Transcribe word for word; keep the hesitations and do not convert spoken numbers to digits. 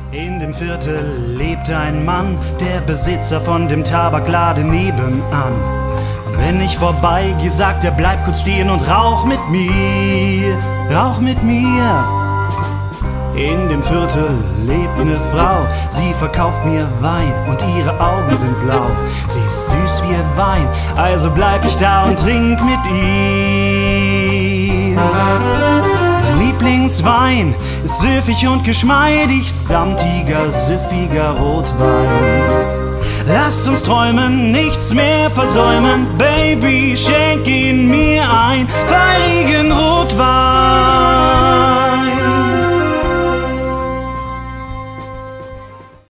In dem Viertel lebt ein Mann, der Besitzer von dem Tabakladen nebenan. Und wenn ich vorbeigehe, sagt er, bleib kurz stehen und rauch mit mir, rauch mit mir. In dem Viertel lebt eine Frau, sie verkauft mir Wein und ihre Augen sind blau. Sie ist süß wie Wein, also bleib ich da und trink mit ihr. Mein Lieblingswein ist süffig und geschmeidig, samtiger, süffiger Rotwein. Lasst uns träumen, nichts mehr versäumen, Baby, schenk ihn mir ein, feurigen Rotwein.